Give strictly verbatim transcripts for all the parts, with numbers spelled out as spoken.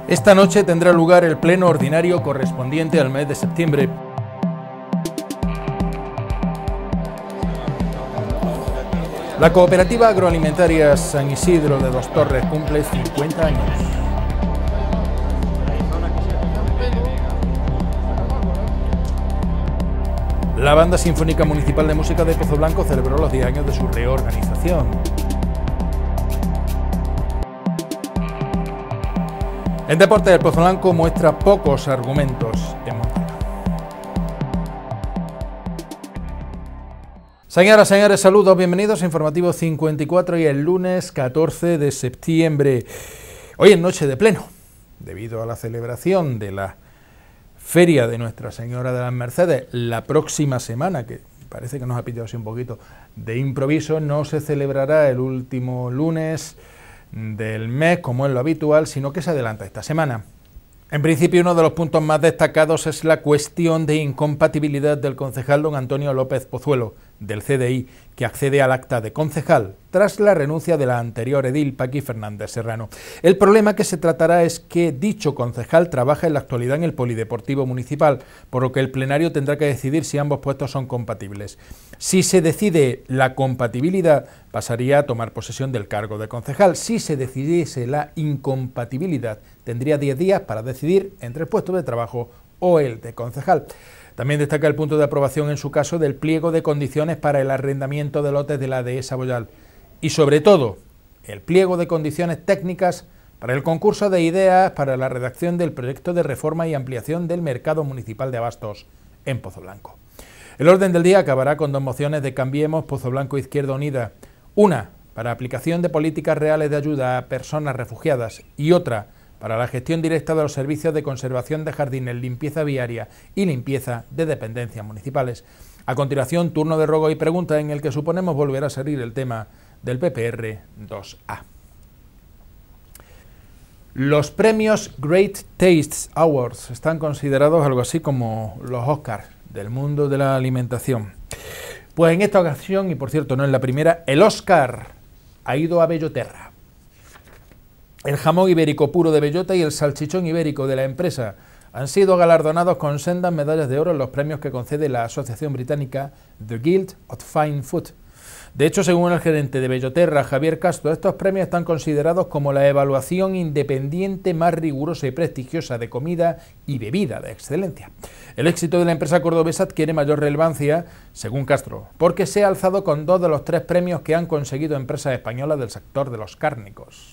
Esta noche tendrá lugar el pleno ordinario correspondiente al mes de septiembre. La cooperativa agroalimentaria San Isidro de Dos Torres cumple cincuenta años. La Banda Sinfónica Municipal de Música de Pozoblanco celebró los diez años de su reorganización. En deporte, el Pozoblanco muestra pocos argumentos en montaña. Señoras, señores, saludos, bienvenidos a Informativo cincuenta y cuatro y el lunes catorce de septiembre. Hoy es noche de pleno, debido a la celebración de la Feria de Nuestra Señora de las Mercedes. La próxima semana, que parece que nos ha pillado así un poquito de improviso, no se celebrará el último lunes del mes, como es lo habitual, sino que se adelanta esta semana. En principio, uno de los puntos más destacados es la cuestión de incompatibilidad del concejal don Antonio López Pozuelo, del C D I, que accede al acta de concejal, tras la renuncia de la anterior edil Paqui Fernández Serrano. El problema que se tratará es que dicho concejal trabaja en la actualidad en el Polideportivo Municipal, por lo que el plenario tendrá que decidir si ambos puestos son compatibles. Si se decide la compatibilidad, pasaría a tomar posesión del cargo de concejal. Si se decidiese la incompatibilidad, tendría diez días para decidir entre el puesto de trabajo o el de concejal. También destaca el punto de aprobación en su caso del pliego de condiciones para el arrendamiento de lotes de la dehesa Boyal y, sobre todo, el pliego de condiciones técnicas para el concurso de ideas para la redacción del proyecto de reforma y ampliación del mercado municipal de abastos en Pozoblanco. El orden del día acabará con dos mociones de Cambiemos Pozoblanco Izquierda Unida, una para aplicación de políticas reales de ayuda a personas refugiadas y otra para la gestión directa de los servicios de conservación de jardines, limpieza viaria y limpieza de dependencias municipales. A continuación, turno de ruego y pregunta en el que suponemos volver a salir el tema del P P R dos A. Los premios Great Tastes Awards están considerados algo así como los Oscars del mundo de la alimentación. Pues en esta ocasión, y por cierto no es la primera, el Oscar ha ido a Belloterra. El jamón ibérico puro de bellota y el salchichón ibérico de la empresa han sido galardonados con sendas medallas de oro en los premios que concede la asociación británica The Guild of Fine Food. De hecho, según el gerente de Belloterra, Javier Castro, estos premios están considerados como la evaluación independiente más rigurosa y prestigiosa de comida y bebida de excelencia. El éxito de la empresa cordobesa adquiere mayor relevancia, según Castro, porque se ha alzado con dos de los tres premios que han conseguido empresas españolas del sector de los cárnicos.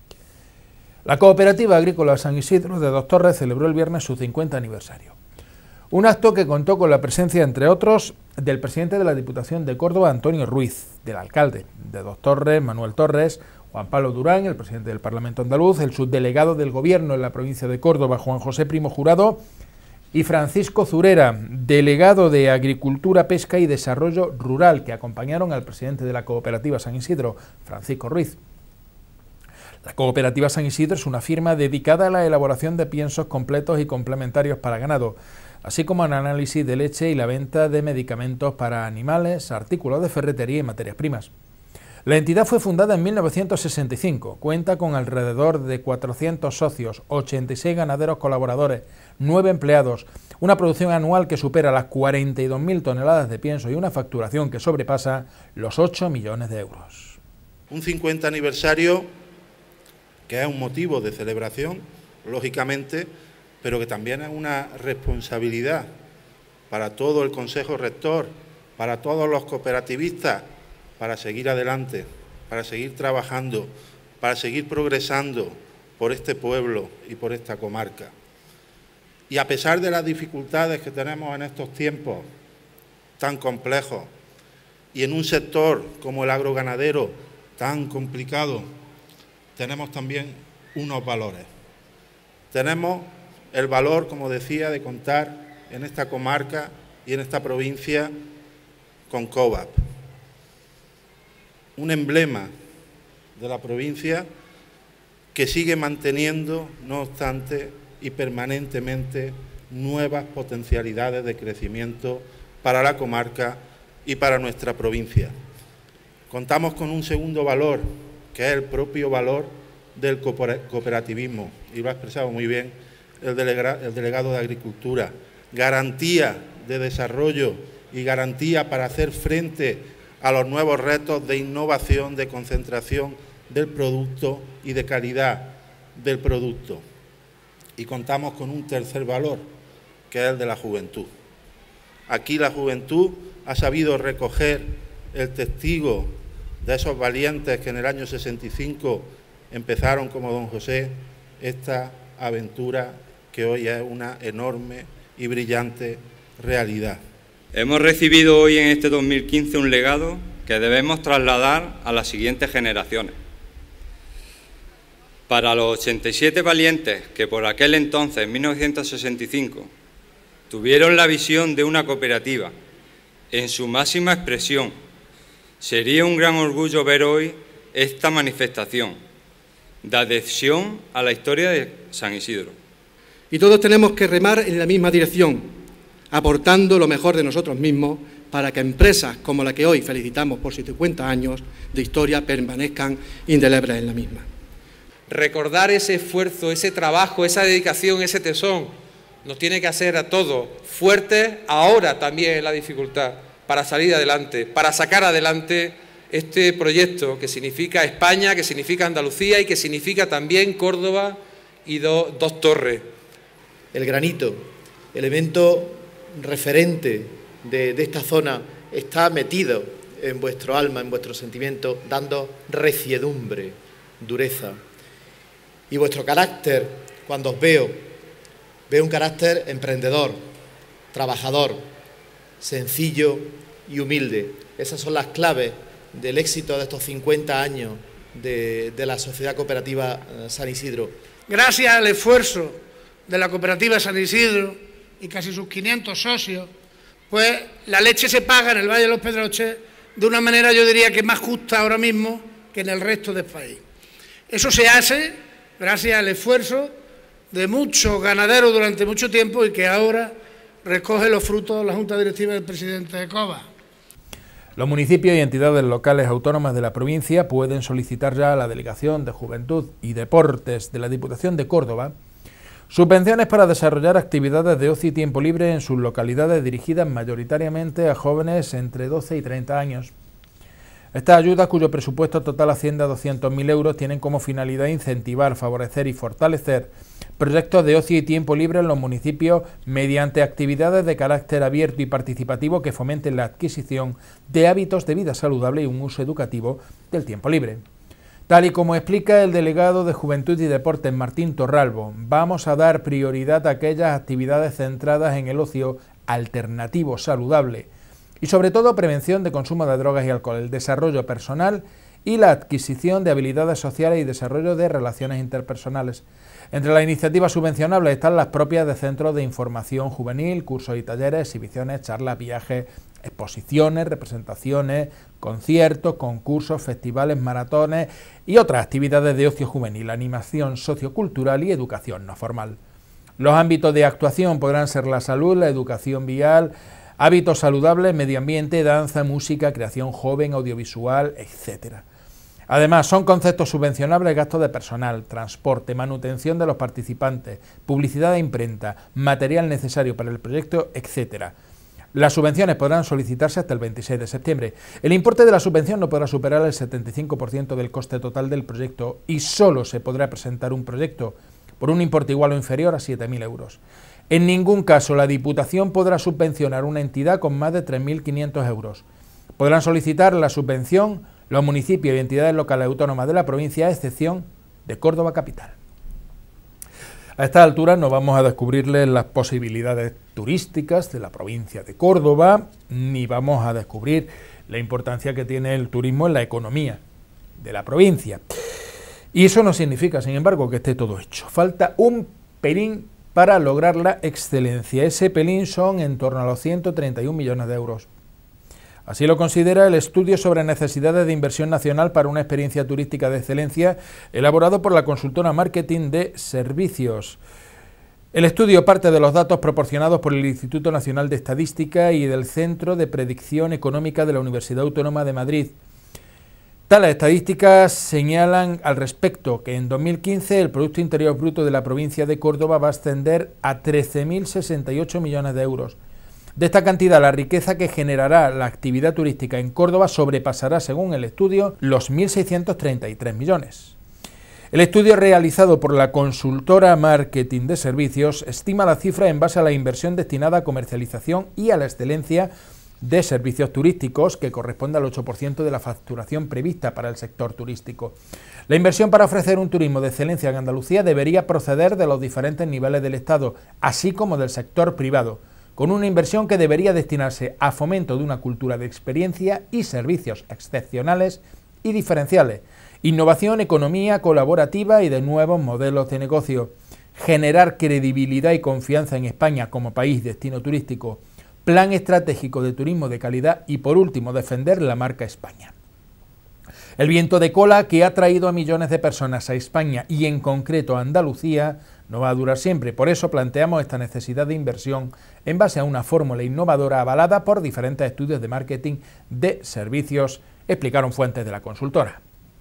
La Cooperativa Agrícola San Isidro de Dos Torres celebró el viernes su cincuenta aniversario. Un acto que contó con la presencia, entre otros, del presidente de la Diputación de Córdoba, Antonio Ruiz, del alcalde de Dos Torres, Manuel Torres, Juan Pablo Durán, el presidente del Parlamento andaluz, el subdelegado del Gobierno en la provincia de Córdoba, Juan José Primo Jurado, y Francisco Zurera, delegado de Agricultura, Pesca y Desarrollo Rural, que acompañaron al presidente de la Cooperativa San Isidro, Francisco Ruiz. La Cooperativa San Isidro es una firma dedicada a la elaboración de piensos completos y complementarios para ganado, así como al análisis de leche y la venta de medicamentos para animales, artículos de ferretería y materias primas. La entidad fue fundada en mil novecientos sesenta y cinco, cuenta con alrededor de cuatrocientos socios, ochenta y seis ganaderos colaboradores, nueve empleados, una producción anual que supera las cuarenta y dos mil toneladas de pienso y una facturación que sobrepasa los ocho millones de euros. Un cincuenta aniversario que es un motivo de celebración, lógicamente, pero que también es una responsabilidad para todo el Consejo Rector, para todos los cooperativistas, para seguir adelante, para seguir trabajando, para seguir progresando por este pueblo y por esta comarca. Y a pesar de las dificultades que tenemos en estos tiempos tan complejos y en un sector como el agroganadero tan complicado, tenemos también unos valores. Tenemos el valor, como decía, de contar en esta comarca y en esta provincia con Covape, un emblema de la provincia que sigue manteniendo, no obstante, y permanentemente nuevas potencialidades de crecimiento para la comarca y para nuestra provincia. Contamos con un segundo valor, que es el propio valor del cooperativismo, y lo ha expresado muy bien el, delega, el delegado de Agricultura, garantía de desarrollo y garantía para hacer frente a los nuevos retos de innovación, de concentración del producto y de calidad del producto. Y contamos con un tercer valor, que es el de la juventud. Aquí la juventud ha sabido recoger el testigo de esos valientes que en el año sesenta y cinco empezaron, como don José, esta aventura que hoy es una enorme y brillante realidad. Hemos recibido hoy en este dos mil quince un legado que debemos trasladar a las siguientes generaciones. Para los ochenta y siete valientes que por aquel entonces, en mil novecientos sesenta y cinco, tuvieron la visión de una cooperativa en su máxima expresión, sería un gran orgullo ver hoy esta manifestación de adhesión a la historia de San Isidro. Y todos tenemos que remar en la misma dirección, aportando lo mejor de nosotros mismos para que empresas como la que hoy felicitamos por cincuenta años de historia permanezcan indelebles en la misma. Recordar ese esfuerzo, ese trabajo, esa dedicación, ese tesón, nos tiene que hacer a todos fuertes ahora también en la dificultad, para salir adelante, para sacar adelante este proyecto que significa España, que significa Andalucía y que significa también Córdoba y do, dos torres. El granito, elemento referente de, de esta zona, está metido en vuestro alma, en vuestro sentimiento, dando reciedumbre, dureza. Y vuestro carácter, cuando os veo, veo un carácter emprendedor, trabajador, sencillo y humilde. Esas son las claves del éxito de estos cincuenta años de, de la Sociedad Cooperativa San Isidro. Gracias al esfuerzo de la Cooperativa San Isidro y casi sus quinientos socios, pues la leche se paga en el Valle de los Pedroches de una manera, yo diría, que más justa ahora mismo que en el resto del país. Eso se hace gracias al esfuerzo de muchos ganaderos durante mucho tiempo y que ahora recoge los frutos de la Junta Directiva del presidente de COBA. Los municipios y entidades locales autónomas de la provincia pueden solicitar ya a la Delegación de Juventud y Deportes de la Diputación de Córdoba subvenciones para desarrollar actividades de ocio y tiempo libre en sus localidades dirigidas mayoritariamente a jóvenes entre doce y treinta años. Estas ayudas, cuyo presupuesto total asciende a doscientos mil euros, tienen como finalidad incentivar, favorecer y fortalecer proyectos de ocio y tiempo libre en los municipios mediante actividades de carácter abierto y participativo que fomenten la adquisición de hábitos de vida saludable y un uso educativo del tiempo libre. Tal y como explica el delegado de Juventud y Deportes, Martín Torralbo, vamos a dar prioridad a aquellas actividades centradas en el ocio alternativo saludable y sobre todo prevención de consumo de drogas y alcohol, el desarrollo personal y la adquisición de habilidades sociales y desarrollo de relaciones interpersonales. Entre las iniciativas subvencionables están las propias de centros de información juvenil, cursos y talleres, exhibiciones, charlas, viajes, exposiciones, representaciones, conciertos, concursos, festivales, maratones y otras actividades de ocio juvenil, animación sociocultural y educación no formal. Los ámbitos de actuación podrán ser la salud, la educación vial, hábitos saludables, medio ambiente, danza, música, creación joven, audiovisual, etcétera. Además, son conceptos subvencionables gastos de personal, transporte, manutención de los participantes, publicidad de imprenta, material necesario para el proyecto, etcétera. Las subvenciones podrán solicitarse hasta el veintiséis de septiembre. El importe de la subvención no podrá superar el setenta y cinco por ciento del coste total del proyecto y solo se podrá presentar un proyecto por un importe igual o inferior a siete mil euros. En ningún caso la Diputación podrá subvencionar una entidad con más de tres mil quinientos euros. Podrán solicitar la subvención los municipios y entidades locales autónomas de la provincia, a excepción de Córdoba capital. A esta altura no vamos a descubrirles las posibilidades turísticas de la provincia de Córdoba, ni vamos a descubrir la importancia que tiene el turismo en la economía de la provincia. Y eso no significa, sin embargo, que esté todo hecho. Falta un pelín para lograr la excelencia. Ese pelín son en torno a los ciento treinta y un millones de euros. Así lo considera el estudio sobre necesidades de inversión nacional para una experiencia turística de excelencia, elaborado por la consultora Marketing de Servicios. El estudio parte de los datos proporcionados por el Instituto Nacional de Estadística y del Centro de Predicción Económica de la Universidad Autónoma de Madrid. Tales estadísticas señalan al respecto que en dos mil quince el Producto Interior Bruto de la provincia de Córdoba va a ascender a trece mil sesenta y ocho millones de euros. De esta cantidad, la riqueza que generará la actividad turística en Córdoba sobrepasará, según el estudio, los mil seiscientos treinta y tres millones. El estudio realizado por la consultora Marketing de Servicios estima la cifra en base a la inversión destinada a comercialización y a la excelencia de servicios turísticos, que corresponde al ocho por ciento de la facturación prevista para el sector turístico. La inversión para ofrecer un turismo de excelencia en Andalucía debería proceder de los diferentes niveles del Estado, así como del sector privado, con una inversión que debería destinarse a fomento de una cultura de experiencia y servicios excepcionales y diferenciales, innovación, economía colaborativa y de nuevos modelos de negocio, generar credibilidad y confianza en España como país destino turístico, plan estratégico de turismo de calidad y, por último, defender la marca España. El viento de cola que ha traído a millones de personas a España y en concreto a Andalucía no va a durar siempre. Por eso planteamos esta necesidad de inversión en base a una fórmula innovadora avalada por diferentes estudios de marketing de servicios, explicaron fuentes de la consultora.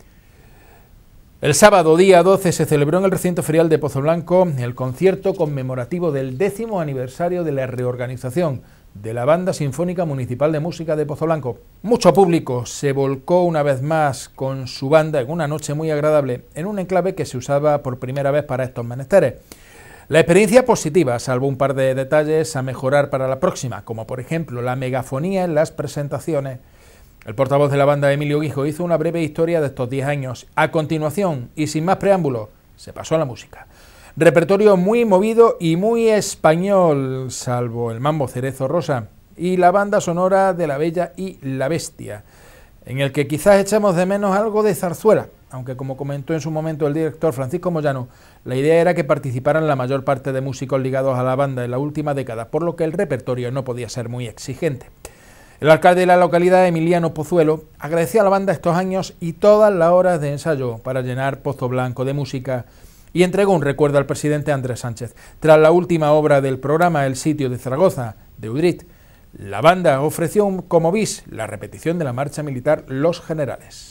El sábado día doce se celebró en el recinto ferial de Pozoblanco el concierto conmemorativo del décimo aniversario de la reorganización de la Banda Sinfónica Municipal de Música de Pozoblanco. Mucho público se volcó una vez más con su banda en una noche muy agradable en un enclave que se usaba por primera vez para estos menesteres. La experiencia positiva, salvo un par de detalles a mejorar para la próxima, como por ejemplo la megafonía en las presentaciones. El portavoz de la banda, Emilio Guijo, hizo una breve historia de estos diez años. A continuación, y sin más preámbulos, se pasó a la música. Repertorio muy movido y muy español, salvo el mambo Cerezo Rosa y la banda sonora de La Bella y la Bestia, en el que quizás echamos de menos algo de zarzuela, aunque como comentó en su momento el director Francisco Moyano, la idea era que participaran la mayor parte de músicos ligados a la banda en la última década, por lo que el repertorio no podía ser muy exigente. El alcalde de la localidad, Emiliano Pozuelo, agradeció a la banda estos años y todas las horas de ensayo para llenar Pozoblanco de música y entregó un recuerdo al presidente Andrés Sánchez. Tras la última obra del programa El sitio de Zaragoza, de Udrit, la banda ofreció un, como bis la repetición de la marcha militar Los Generales.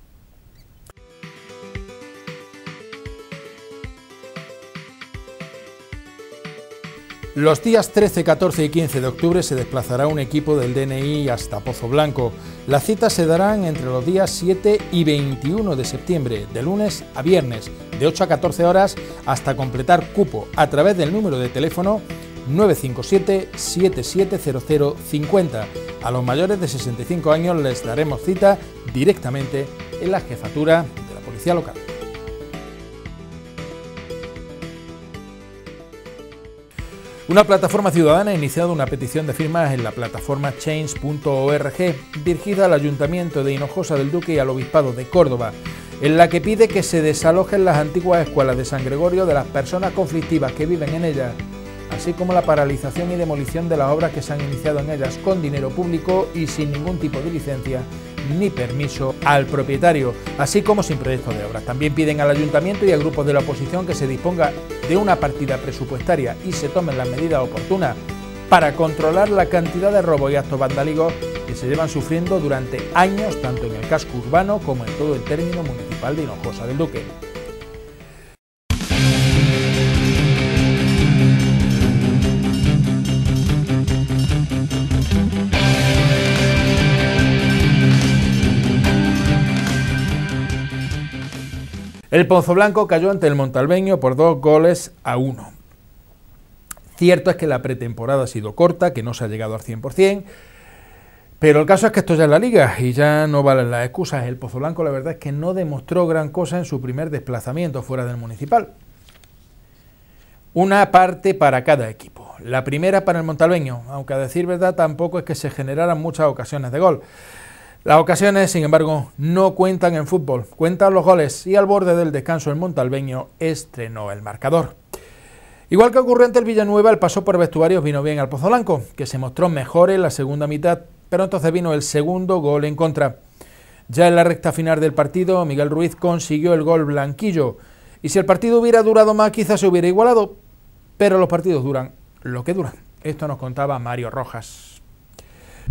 Los días trece, catorce y quince de octubre se desplazará un equipo del D N I hasta Pozoblanco. Las citas se darán entre los días siete y veintiuno de septiembre, de lunes a viernes, de ocho a catorce horas, hasta completar cupo a través del número de teléfono nueve cinco siete, siete siete cero cero cinco cero. A los mayores de sesenta y cinco años les daremos cita directamente en la jefatura de la policía local. Una plataforma ciudadana ha iniciado una petición de firmas en la plataforma change punto org dirigida al Ayuntamiento de Hinojosa del Duque y al Obispado de Córdoba, en la que pide que se desalojen las antiguas escuelas de San Gregorio de las personas conflictivas que viven en ellas, así como la paralización y demolición de las obras que se han iniciado en ellas con dinero público y sin ningún tipo de licencia ni permiso al propietario, así como sin proyecto de obras. También piden al Ayuntamiento y a grupos de la oposición que se disponga de una partida presupuestaria y se tomen las medidas oportunas para controlar la cantidad de robos y actos vandálicos que se llevan sufriendo durante años, tanto en el casco urbano como en todo el término municipal de Hinojosa del Duque. El Pozoblanco cayó ante el Montalbeño por dos goles a uno. Cierto es que la pretemporada ha sido corta, que no se ha llegado al cien por cien, pero el caso es que esto ya es la Liga y ya no valen las excusas. El Pozoblanco la verdad es que no demostró gran cosa en su primer desplazamiento fuera del Municipal. Una parte para cada equipo. La primera para el Montalbeño, aunque a decir verdad tampoco es que se generaran muchas ocasiones de gol. Las ocasiones, sin embargo, no cuentan en fútbol, cuentan los goles y al borde del descanso el Montalbeño estrenó el marcador. Igual que ocurrió ante el Villanueva, el paso por vestuarios vino bien al Pozoblanco, que se mostró mejor en la segunda mitad, pero entonces vino el segundo gol en contra. Ya en la recta final del partido, Miguel Ruiz consiguió el gol blanquillo, y si el partido hubiera durado más quizás se hubiera igualado, pero los partidos duran lo que duran. Esto nos contaba Mario Rojas.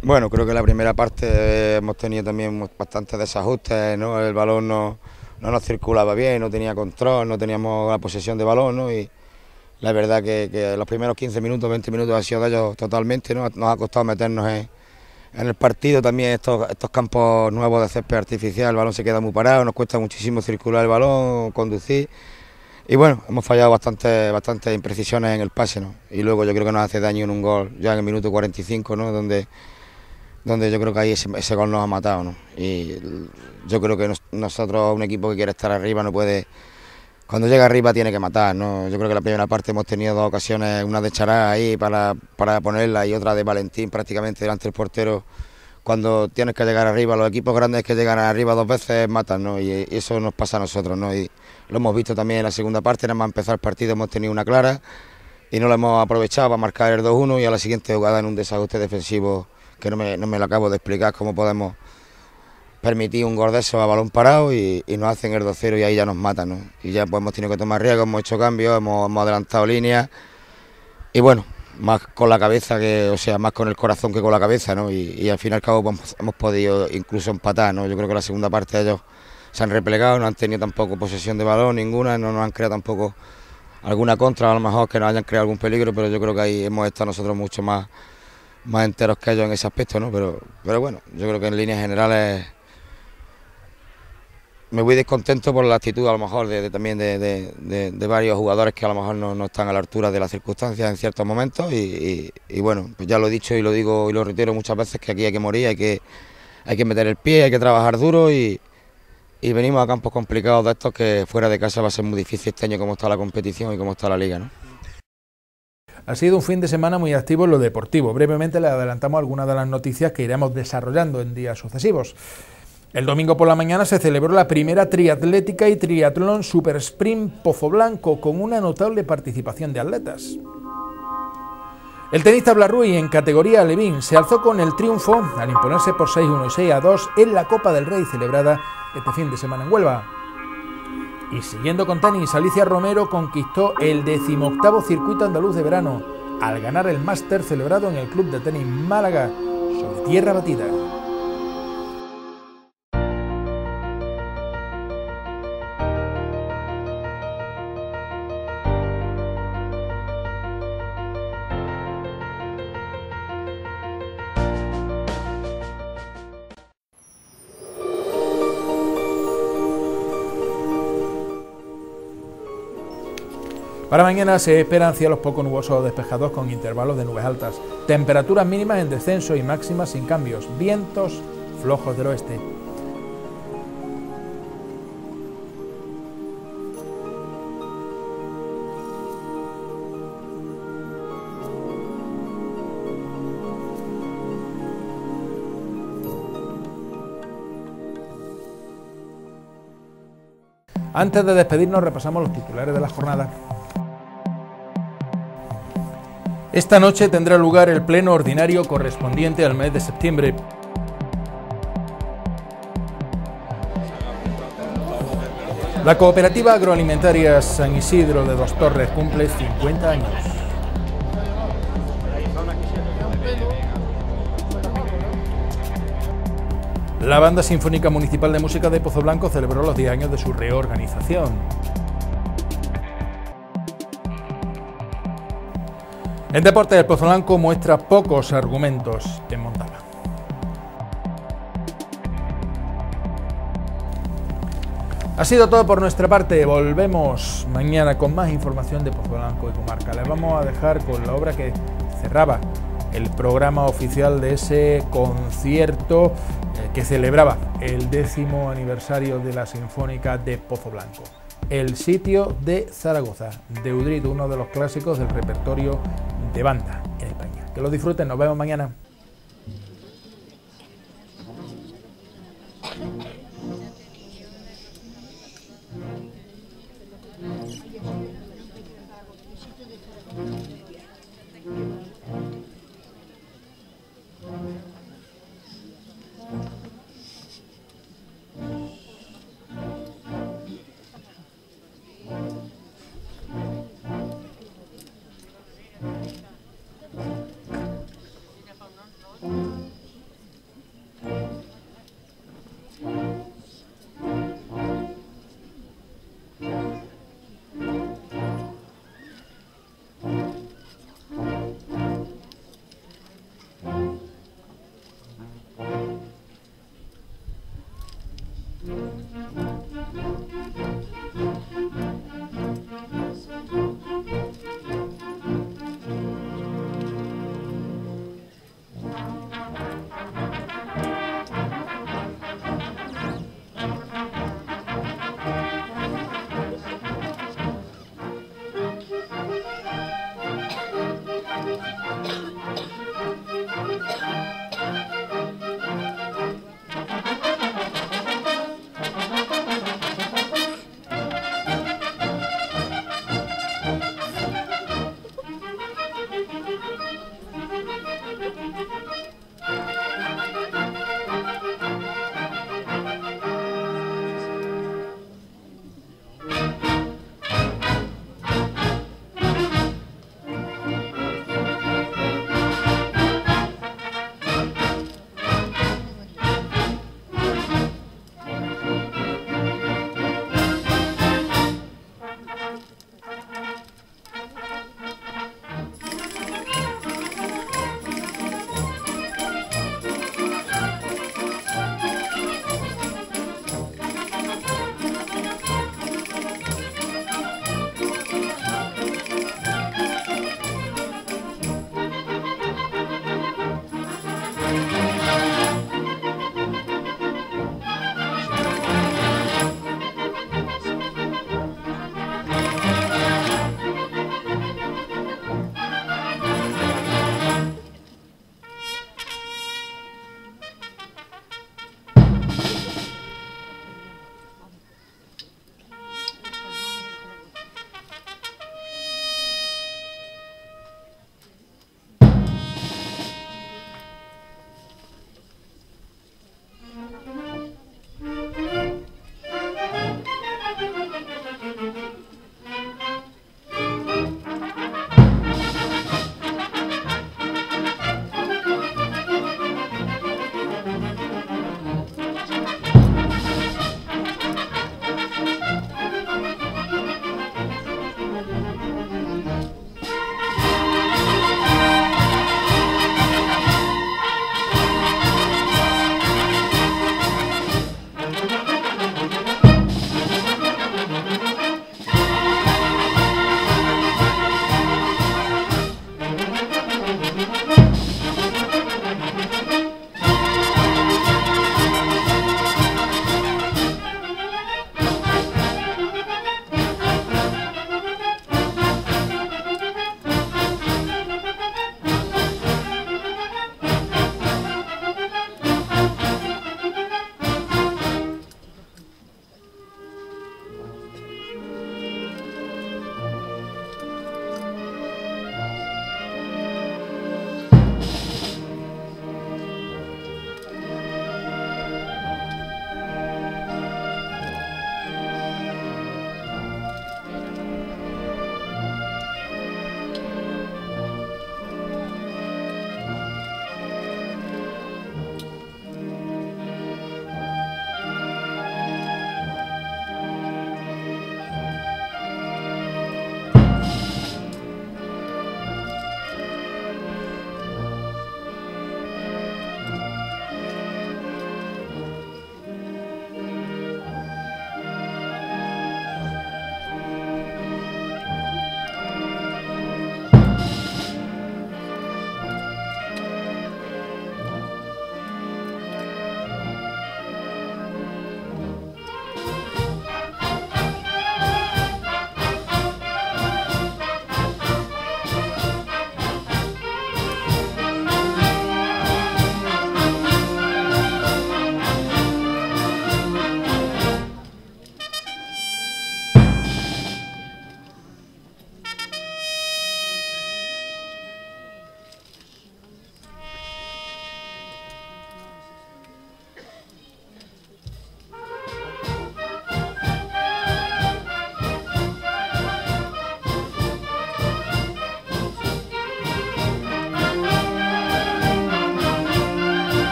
Bueno, creo que la primera parte hemos tenido también bastantes desajustes, ¿no? El balón no, no nos circulaba bien, no tenía control, no teníamos la posesión de balón, ¿no? Y la verdad que, que los primeros quince minutos, veinte minutos ha sido de ellos totalmente, ¿no? Nos ha costado meternos en, en el partido también estos, estos campos nuevos de césped artificial, el balón se queda muy parado, nos cuesta muchísimo circular el balón, conducir. Y bueno, hemos fallado bastantes bastante imprecisiones en el pase, ¿no? Y luego yo creo que nos hace daño en un gol ya en el minuto cuarenta y cinco, ¿no? Donde, donde yo creo que ahí ese, ese gol nos ha matado, ¿no? Y yo creo que nos, nosotros, un equipo que quiere estar arriba, no puede... Cuando llega arriba tiene que matar, ¿no? Yo creo que la primera parte hemos tenido dos ocasiones, una de Chará ahí para, para ponerla y otra de Valentín prácticamente delante del portero. Cuando tienes que llegar arriba, los equipos grandes que llegan arriba dos veces matan, ¿no? Y eso nos pasa a nosotros, ¿no? Y lo hemos visto también en la segunda parte, nada más empezar el partido hemos tenido una clara y no lo hemos aprovechado para marcar el dos uno y a la siguiente jugada en un desajuste defensivo que no me, no me lo acabo de explicar cómo podemos permitir un gol de eso a balón parado y, y nos hacen el dos cero y ahí ya nos matan, ¿no? Y ya pues hemos tenido que tomar riesgos, hemos hecho cambios, hemos, hemos adelantado líneas y bueno, más con la cabeza que, o sea, más con el corazón que con la cabeza, ¿no? Y, y al fin y al cabo pues, hemos podido incluso empatar, ¿no? Yo creo que la segunda parte ellos se han replegado, no han tenido tampoco posesión de balón ninguna, no nos han creado tampoco alguna contra, a lo mejor que nos hayan creado algún peligro, pero yo creo que ahí hemos estado nosotros mucho más, más enteros que ellos en ese aspecto, ¿no? Pero, pero bueno, yo creo que en líneas generales me voy descontento por la actitud a lo mejor de, de también de, de, de, de varios jugadores que a lo mejor no, no están a la altura de las circunstancias en ciertos momentos y, y, y bueno, pues ya lo he dicho y lo digo y lo reitero muchas veces que aquí hay que morir, hay que, hay que meter el pie, hay que trabajar duro y, y venimos a campos complicados de estos que fuera de casa va a ser muy difícil este año como está la competición y cómo está la liga, ¿no? Ha sido un fin de semana muy activo en lo deportivo. Brevemente le adelantamos algunas de las noticias que iremos desarrollando en días sucesivos. El domingo por la mañana se celebró la primera triatlética y triatlón Super Sprint Pozoblanco con una notable participación de atletas. El tenista Blarrúi en categoría alevín se alzó con el triunfo al imponerse por seis uno y seis a dos en la Copa del Rey celebrada este fin de semana en Huelva. Y siguiendo con tenis, Alicia Romero conquistó el decimoctavo circuito andaluz de verano al ganar el máster celebrado en el Club de Tenis Málaga sobre tierra batida. Para mañana se esperan cielos poco nubosos o despejados con intervalos de nubes altas, temperaturas mínimas en descenso y máximas sin cambios, vientos flojos del oeste. Antes de despedirnos repasamos los titulares de la jornada. Esta noche tendrá lugar el pleno ordinario correspondiente al mes de septiembre. La cooperativa agroalimentaria San Isidro de Dos Torres cumple cincuenta años. La Banda Sinfónica Municipal de Música de Pozoblanco celebró los diez años de su reorganización. En deporte, el Pozoblanco muestra pocos argumentos en Montala. Ha sido todo por nuestra parte. Volvemos mañana con más información de Pozoblanco y comarca. Les vamos a dejar con la obra que cerraba el programa oficial de ese concierto que celebraba el décimo aniversario de la Sinfónica de Pozoblanco. El sitio de Zaragoza, de Udrito, uno de los clásicos del repertorio de banda en España. Que lo disfruten, nos vemos mañana.